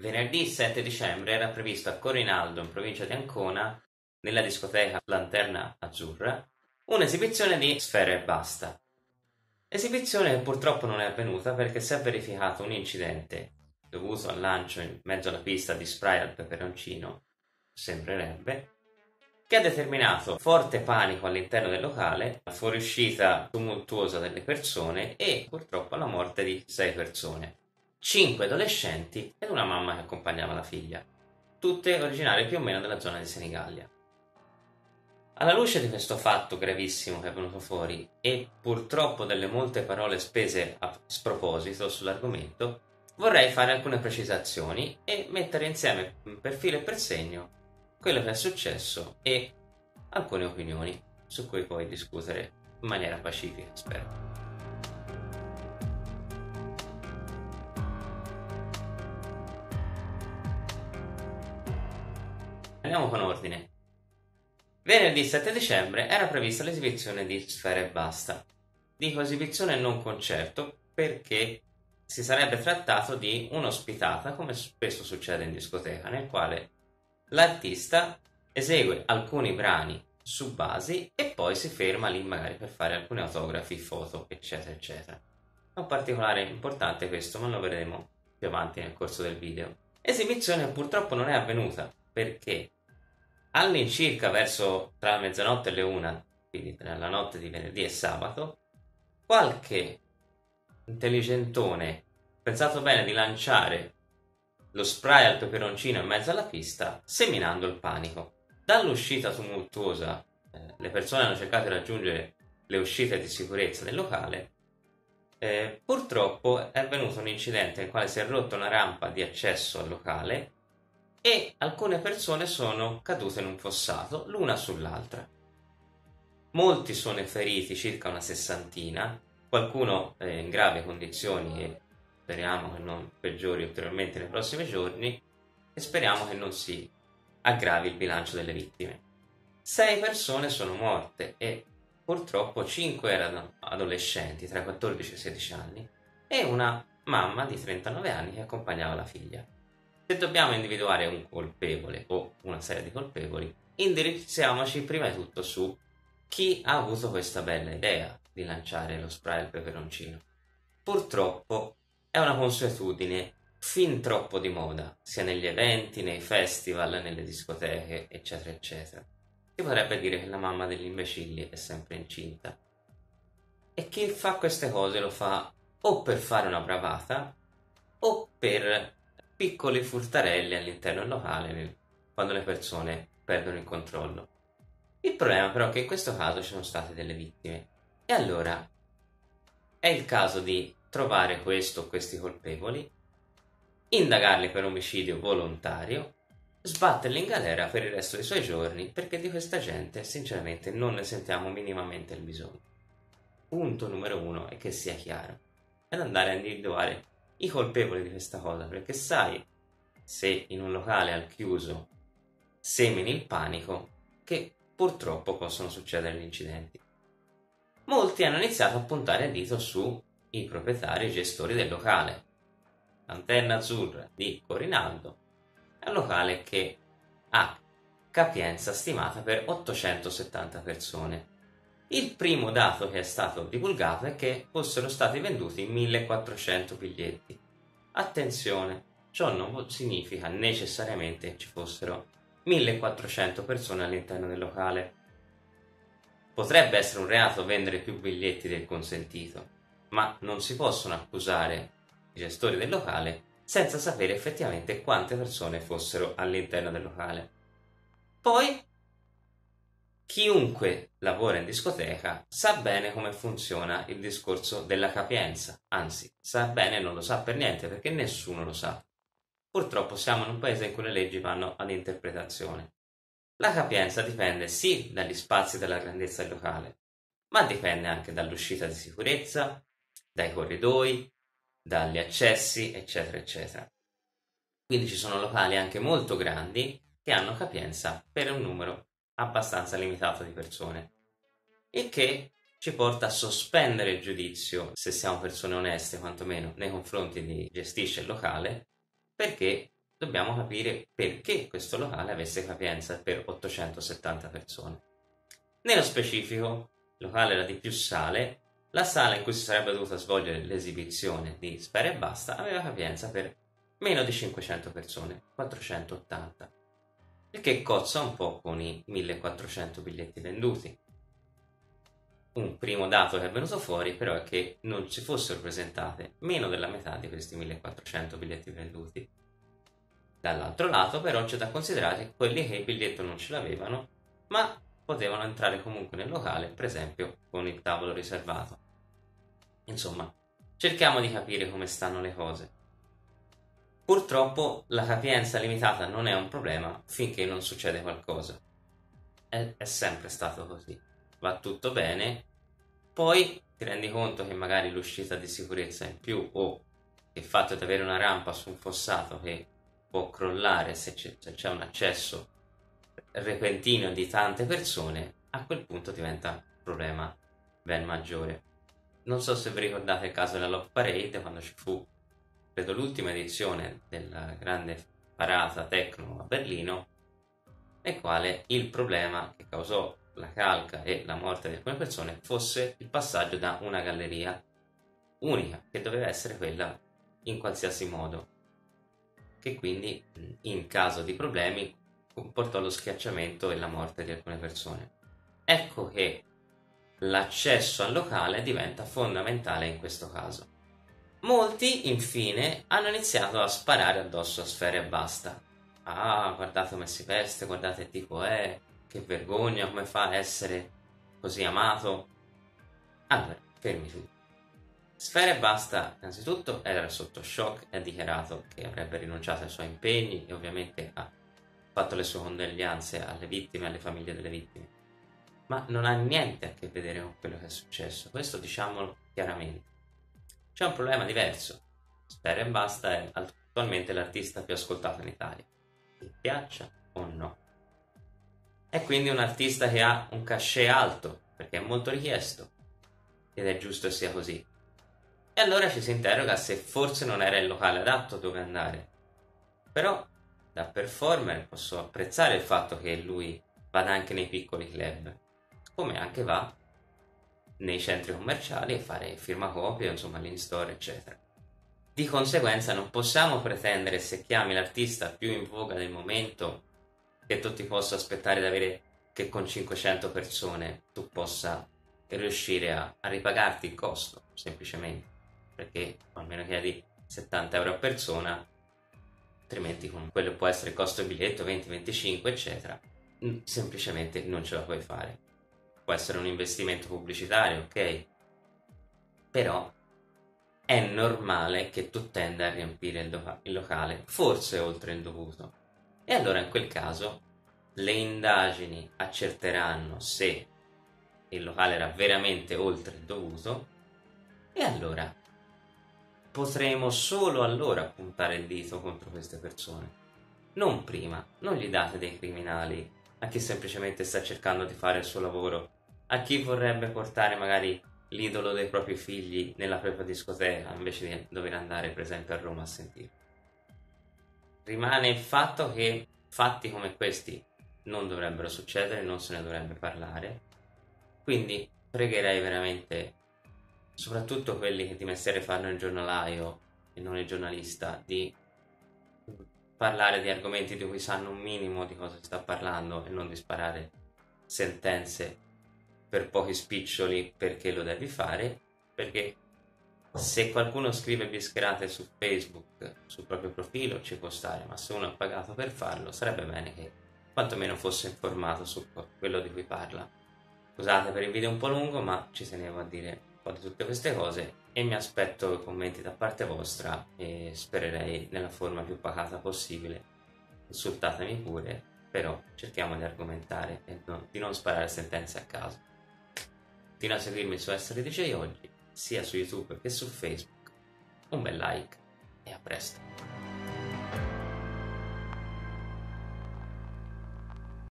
Venerdì 7 dicembre era previsto a Corinaldo, in provincia di Ancona, nella discoteca Lanterna Azzurra, un'esibizione di Sfera e Basta. Esibizione che purtroppo non è avvenuta perché si è verificato un incidente dovuto al lancio in mezzo alla pista di spray al peperoncino, sembrerebbe, che ha determinato forte panico all'interno del locale, la fuoriuscita tumultuosa delle persone e purtroppo la morte di 6 persone. 5 adolescenti ed una mamma che accompagnava la figlia, tutte originarie più o meno della zona di Senigallia. Alla luce di questo fatto gravissimo che è venuto fuori e purtroppo delle molte parole spese a sproposito sull'argomento, vorrei fare alcune precisazioni e mettere insieme per filo e per segno quello che è successo e alcune opinioni su cui poi discutere in maniera pacifica, spero. Andiamo con ordine. Venerdì 7 dicembre era prevista l'esibizione di Sfera e Basta. Dico esibizione e non concerto perché si sarebbe trattato di un'ospitata, come spesso succede in discoteca, nel quale l'artista esegue alcuni brani su basi e poi si ferma lì magari per fare alcuni autografi, foto, eccetera, eccetera. È un particolare importante questo, ma lo vedremo più avanti nel corso del video. Esibizione purtroppo non è avvenuta perché all'incirca verso tra mezzanotte e le una, quindi tra la notte di venerdì e sabato, qualche intelligentone pensato bene di lanciare lo spray al peperoncino in mezzo alla pista, seminando il panico. Dall'uscita tumultuosa, le persone hanno cercato di raggiungere le uscite di sicurezza del locale. Purtroppo è avvenuto un incidente nel quale si è rotta una rampa di accesso al locale e alcune persone sono cadute in un fossato, l'una sull'altra. Molti sono feriti, circa una sessantina, qualcuno è in gravi condizioni e speriamo che non peggiori ulteriormente nei prossimi giorni e speriamo che non si aggravi il bilancio delle vittime. 6 persone sono morte e purtroppo 5 erano adolescenti tra i 14 e i 16 anni e una mamma di 39 anni che accompagnava la figlia. Se dobbiamo individuare un colpevole o una serie di colpevoli, indirizziamoci prima di tutto su chi ha avuto questa bella idea di lanciare lo spray al peperoncino. Purtroppo è una consuetudine fin troppo di moda, sia negli eventi, nei festival, nelle discoteche, eccetera, eccetera. Si potrebbe dire che la mamma degli imbecilli è sempre incinta. E chi fa queste cose lo fa o per fare una bravata o per piccoli furtarelli all'interno del locale quando le persone perdono il controllo. Il problema però è che in questo caso ci sono state delle vittime e allora è il caso di trovare questo o questi colpevoli, indagarli per omicidio volontario, sbatterli in galera per il resto dei suoi giorni perché di questa gente sinceramente non ne sentiamo minimamente il bisogno. Punto numero 1 è che sia chiaro ed andare a individuare i colpevoli di questa cosa, perché sai, se in un locale al chiuso semini il panico, che purtroppo possono succedere gli incidenti. Molti hanno iniziato a puntare il dito sui proprietari e gestori del locale. Lanterna Azzurra di Corinaldo è un locale che ha capienza stimata per 870 persone. Il primo dato che è stato divulgato è che fossero stati venduti 1400 biglietti. Attenzione, ciò non significa necessariamente che ci fossero 1400 persone all'interno del locale. Potrebbe essere un reato vendere più biglietti del consentito, ma non si possono accusare i gestori del locale senza sapere effettivamente quante persone fossero all'interno del locale. Poi chiunque lavora in discoteca sa bene come funziona il discorso della capienza, anzi, sa bene e non lo sa per niente perché nessuno lo sa. Purtroppo siamo in un paese in cui le leggi vanno ad interpretazione. La capienza dipende sì dagli spazi e dalla grandezza del locale, ma dipende anche dall'uscita di sicurezza, dai corridoi, dagli accessi, eccetera, eccetera. Quindi ci sono locali anche molto grandi che hanno capienza per un numero abbastanza limitato di persone, il che ci porta a sospendere il giudizio, se siamo persone oneste quantomeno, nei confronti di chi gestisce il locale, perché dobbiamo capire perché questo locale avesse capienza per 870 persone. Nello specifico, il locale era di più sale, la sala in cui si sarebbe dovuta svolgere l'esibizione di Sfera Ebbasta aveva capienza per meno di 500 persone, 480, il che cozza un po' con i 1400 biglietti venduti. Un primo dato che è venuto fuori però è che non ci fossero presentate meno della metà di questi 1400 biglietti venduti. Dall'altro lato però c'è da considerare quelli che il biglietto non ce l'avevano, ma potevano entrare comunque nel locale, per esempio con il tavolo riservato. Insomma, cerchiamo di capire come stanno le cose. Purtroppo la capienza limitata non è un problema finché non succede qualcosa. È sempre stato così. Va tutto bene, poi ti rendi conto che magari l'uscita di sicurezza in più o il fatto di avere una rampa su un fossato che può crollare se c'è un accesso repentino di tante persone, a quel punto diventa un problema ben maggiore. Non so se vi ricordate il caso della Love Parade, quando ci fu, credo, l'ultima edizione della grande parata techno a Berlino, nel quale il problema che causò la calca e la morte di alcune persone fosse il passaggio da una galleria unica, che doveva essere quella in qualsiasi modo, che quindi in caso di problemi comportò lo schiacciamento e la morte di alcune persone. Ecco che l'accesso al locale diventa fondamentale in questo caso. Molti, infine, hanno iniziato a sparare addosso a Sfera Ebbasta. Ah, guardate come si veste, guardate che tipo è, che vergogna, come fa a essere così amato. Allora, fermi tutti. Sfera Ebbasta, innanzitutto, era sotto shock e ha dichiarato che avrebbe rinunciato ai suoi impegni e ovviamente ha fatto le sue condoglianze alle vittime e alle famiglie delle vittime. Ma non ha niente a che vedere con quello che è successo, questo diciamolo chiaramente. C'è un problema diverso. Sfera Ebbasta è attualmente l'artista più ascoltato in Italia, ti piaccia o no. È quindi un artista che ha un cachet alto, perché è molto richiesto, ed è giusto che sia così. E allora ci si interroga se forse non era il locale adatto dove andare. Però, da performer, posso apprezzare il fatto che lui vada anche nei piccoli club, come anche va nei centri commerciali e fare firmacopie, insomma l'in-store, eccetera. Di conseguenza non possiamo pretendere, se chiami l'artista più in voga del momento, che tu ti possa aspettare di avere che con 500 persone tu possa riuscire a ripagarti il costo, semplicemente, perché almeno chiedi 70 euro a persona, altrimenti con quello può essere il costo del biglietto 20-25 eccetera, semplicemente non ce la puoi fare. Può essere un investimento pubblicitario, ok, però è normale che tu tenda a riempire il locale, forse oltre il dovuto. E allora in quel caso le indagini accerteranno se il locale era veramente oltre il dovuto e allora potremo solo allora puntare il dito contro queste persone. Non prima, non gli date dei criminali a chi semplicemente sta cercando di fare il suo lavoro, a chi vorrebbe portare magari l'idolo dei propri figli nella propria discoteca invece di dover andare per esempio a Roma a sentire. Rimane il fatto che fatti come questi non dovrebbero succedere, non se ne dovrebbe parlare, quindi pregherei veramente, soprattutto quelli che di mestiere fanno il giornalaio e non il giornalista, di parlare di argomenti di cui sanno un minimo di cosa si sta parlando e non di sparare sentenze per pochi spiccioli perché lo devi fare, perché se qualcuno scrive bischerate su Facebook sul proprio profilo ci può stare, ma se uno ha pagato per farlo sarebbe bene che quantomeno fosse informato su quello di cui parla. Scusate per il video un po' lungo, ma ci tenevo a dire un po' di tutte queste cose e mi aspetto commenti da parte vostra e spererei nella forma più pacata possibile. Insultatemi pure, però cerchiamo di argomentare e di non sparare sentenze a caso. Continua a seguirmi su Essere DJ Oggi, sia su YouTube che su Facebook. Un bel like e a presto.